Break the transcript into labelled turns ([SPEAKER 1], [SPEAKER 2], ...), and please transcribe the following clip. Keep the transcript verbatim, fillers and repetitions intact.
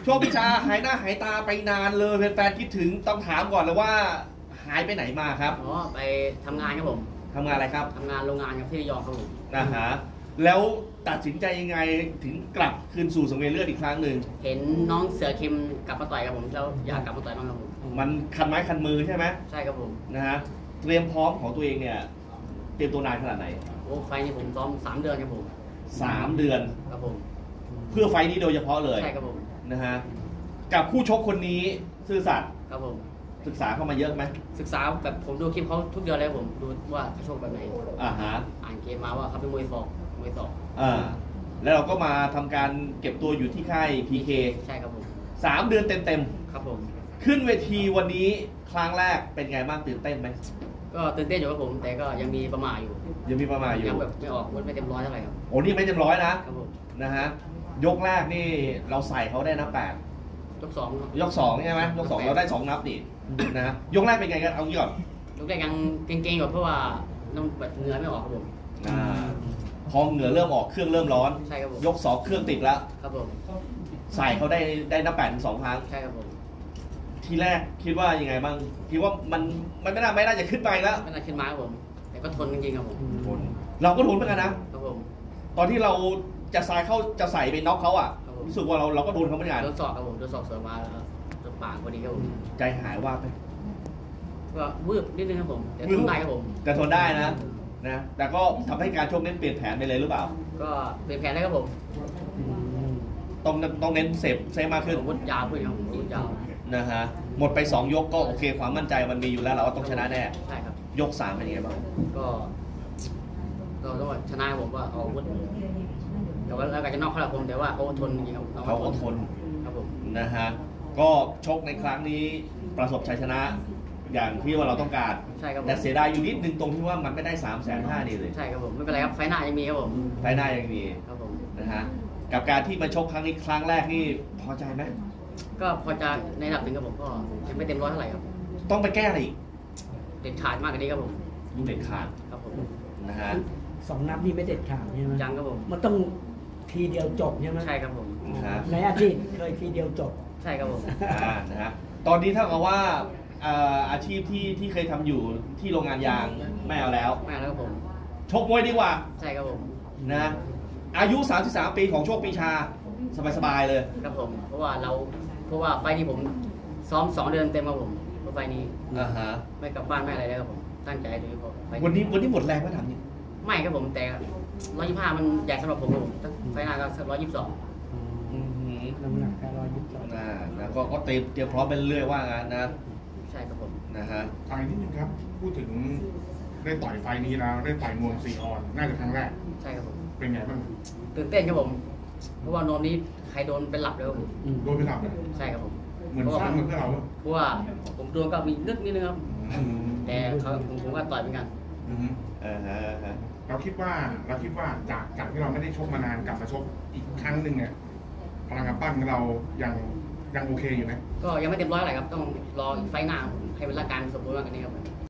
[SPEAKER 1] โชคพิชาหายหน้าหายตาไปนานเลยแฟนๆคิดถึงต้องถามก่อนเลยว่าหายไปไหนมาครับ
[SPEAKER 2] อ๋อไปทำงานครับผม
[SPEAKER 1] ทำงานอะไรครับ
[SPEAKER 2] ทำงานโรงงานครับที่ระยองครับผม
[SPEAKER 1] นะฮะแล้วตัดสินใจยังไงถึงกลับคืนสู่สังเวียนเลือดอีกครั้งหนึ่ง
[SPEAKER 2] เห็นน้องเสือคิมกลับมาต่อยกับผมแล้วอยากกลับมาต่อยบ้างครับผม
[SPEAKER 1] มันคันไม้คันมือใช่ไหม
[SPEAKER 2] ใช่ครับผม
[SPEAKER 1] นะฮะเตรียมพร้อมของตัวเองเนี่ยเตรียมตัวนานขนาดไหน
[SPEAKER 2] โอ้ไฟนี่ผมซ้อมสามเดือนครับผม
[SPEAKER 1] สามเดือน
[SPEAKER 2] ครับผม
[SPEAKER 1] เพื่อไฟนี้โดยเฉพาะเลย
[SPEAKER 2] ใช่ครับผม
[SPEAKER 1] นะฮะกับคู่ชกคนนี้ซื่อสัตย์
[SPEAKER 2] ครับผม
[SPEAKER 1] ศึกษาเข้ามาเยอะไหม
[SPEAKER 2] ศึกษาแบบผมดูคลิปเขาทุกเดือนเลยผมดูว่าเขาชกแบบไหน
[SPEAKER 1] อ่าฮะ
[SPEAKER 2] อ่านเกมมาว่าเขาเป็นมวยศอกมวยศอก
[SPEAKER 1] อ่าแล้วเราก็มาทำการเก็บตัวอยู่ที่ค่าย พี เค
[SPEAKER 2] ใช่ครับผม
[SPEAKER 1] สามเดือนเต็ม
[SPEAKER 2] ๆครับผม
[SPEAKER 1] ขึ้นเวทีวันนี้ครั้งแรกเป็นไงบ้างตื่นเต้นไหม
[SPEAKER 2] ก็ตื่นเต้นอยู่ครับผมแต่ก็ยังมีประมาทอยู่
[SPEAKER 1] ยังมีประมาทอยู่
[SPEAKER 2] ยังแบบไม่ออกไม่เต็มร้อยเท่าไหร่ครับ
[SPEAKER 1] โอ้นี่ไม่เต็มร้อยนะครับผมนะฮะยกแรกนี่เราใส่เขาได้นับแปด
[SPEAKER 2] ยกสอง
[SPEAKER 1] ยกสองใช่ไหมยกสองเราได้สองนับดินะฮะยกแรกเป็นไงกันเอางี้ก่อน
[SPEAKER 2] ยกแรกยังเก่งๆอยู่เพราะว่าน้ำแบบเหงื่อไม่ออกครับผม
[SPEAKER 1] อ่าพอเหงื่อเริ่มออกเครื่องเริ่มร้อน
[SPEAKER 2] ใช่ครับผม
[SPEAKER 1] ยกสองเครื่องติดแล้ว
[SPEAKER 2] ครับผม
[SPEAKER 1] ใส่เขาได้ได้นับแปดถึงสองครั้ง
[SPEAKER 2] ใช่ครับผม
[SPEAKER 1] ทีแรกคิดว่ายังไงบ้างคิดว่ามันมันไม่น่าไม่น่าจะขึ้นไปแล้ว
[SPEAKER 2] ไม่น่าขึ้นมาครับผมแต่ก็ทนจริงๆครับผม
[SPEAKER 1] ทนเราก็ทนเหมือนกันนะครับ
[SPEAKER 2] ผม
[SPEAKER 1] ตอนที่เราจะใส่เข้าจะใส่ไปน็อกเขาอ่ะรู้สึกว่าเราเราก็โดนเขาเหมือนกัน
[SPEAKER 2] โดนสอกครับผมโดนสอกเสริมมาแล้วโดนปากพอดีครับผม
[SPEAKER 1] ใจหายว่าไป
[SPEAKER 2] ก็วืบนิดนึงครับผมแต่ทนได้ครับผม
[SPEAKER 1] แต่ทนได้นะนะแต่ก็ทำให้การชกเน้นเปลี่ยนแผนไปเลยหรือเปล่า
[SPEAKER 2] ก็เปลี่ยนแผนได้ครับผม
[SPEAKER 1] ต้องต้องเน้นเซฟเซฟมากขึ้น
[SPEAKER 2] วุฒิยาวขึ้นครับผมวุฒิยาว
[SPEAKER 1] นะฮะหมดไปสองยกก็โอเคความมั่นใจมันมีอยู่แล้วเราก็ต้องชนะแน่
[SPEAKER 2] ใช่ครับ
[SPEAKER 1] ยกสามเป็นยังไงบ้าง
[SPEAKER 2] ก็ก็ต้องชนะผมว่าเอาวุฒิแต่ว่าแล้วก็จะนอกเขาละผมแต่ว่าเขาทนจริงๆ
[SPEAKER 1] เขาทน
[SPEAKER 2] ครับผม
[SPEAKER 1] นะฮะก็ชกในครั้งนี้ประสบชัยชนะอย่างที่ว่าเราต้องการ
[SPEAKER 2] ใช่ครับ
[SPEAKER 1] แต่เสียดายอยู่นิดนึงตรงที่ว่ามันไม่ได้สามแสนห้านี่เลย
[SPEAKER 2] ใช่ครับผมไม่เป็นไรครับไฟหน้ายังมีครับผม
[SPEAKER 1] ไฟหน้ายังมี
[SPEAKER 2] ครับผม
[SPEAKER 1] นะฮะกับการที่มาชกครั้งนี้ครั้งแรกนี่พอใจไหม
[SPEAKER 2] ก็พอใจในระดับหนึ่งครับผมก็ยังไม่เต็มร้อยเท่าไหร่ครับ
[SPEAKER 1] ต้องไปแก้อะไรอีก
[SPEAKER 2] เด็ดขาดมากกว่านี้ครับผม
[SPEAKER 1] ดูเด็ดขาด
[SPEAKER 2] ครับผม
[SPEAKER 1] นะฮะ
[SPEAKER 3] สองนับนี่ไม่เด็ดขาดใช่ไหม
[SPEAKER 2] ยังครับผม
[SPEAKER 3] มันต้องทีเดียวจบใช่ไหม
[SPEAKER 2] ใช่ครับผม
[SPEAKER 3] ในอดีตเคยทีเดียวจบ
[SPEAKER 2] ใช่ครับผม
[SPEAKER 1] อ่านะฮะตอนนี้ถ้ากับว่าอาชีพที่ที่เคยทำอยู่ที่โรงงานยางไม่เอาแล้ว
[SPEAKER 2] ไม่เอาแล้วครับผม
[SPEAKER 1] ชกมวยดีกว่า
[SPEAKER 2] ใช่ครับผม
[SPEAKER 1] นะอายุสามสิบสามปีของโชคปีชาสบายๆเลย
[SPEAKER 2] ครับผมเพราะว่าเราเพราะว่าไฟนี้ผมซ้อมสองเดือนเต็มครับผมเพราะไฟนี้
[SPEAKER 1] อ่าฮะ
[SPEAKER 2] ไม่กลับบ้านไม่อะไรเลยครับผมตั้งใจโดยเฉพาะ
[SPEAKER 1] วันนี้วันนี้หมดแรงไหมถามนี่
[SPEAKER 2] ไม่ครับผมแต่ร้อยยี่สิบห้ามันใหญ่สำหรับผมครับผมไฟหน้าก็ร้อยยี่สิบสอง
[SPEAKER 3] น้ำหนักแค่ร้อยยี่สิบสอง
[SPEAKER 1] อ่าแล้วก็ก็เตรียมเตรียมพร้อมไปเรื่อยว่างั้นนะ
[SPEAKER 2] ใช่ครับผม
[SPEAKER 1] นะฮะ
[SPEAKER 4] ทางนิดนึงครับพูดถึงได้ต่อยไฟนี้แล้วได้ต่อยนวมซีออนน่าจะครั้งแรก
[SPEAKER 2] ใช่ครับผม
[SPEAKER 4] เป็นไงบ้าง
[SPEAKER 2] ตื่นเต้นครับผมเพราะว่านวมนี้ใครโดนเป็นหลับเลยครับ
[SPEAKER 4] โดนเป็นหลับเลย
[SPEAKER 2] ใช่ครับผม
[SPEAKER 4] เหมือนสร้างเหมือนเพื่อเรา
[SPEAKER 2] เพราะว่าผมโดนก็มีนึกนิดนึงครับแต่เขาผมก็ต่อยเหมือนกัน
[SPEAKER 4] เราคิดว่าเราคิดว่าจากจากที่เราไม่ได้ชกมานานกลับมาชกอีกครั้งหนึ่งเนี่ยพลังกำปั้นของเรายังยังโอเคอยู่ไหม
[SPEAKER 2] ก็ยังไม่เต็มร้อยอะไรครับต้องรอไฟหน้าให้เป็นร่างกายสมบูรณ์มากกว่านี้ครับ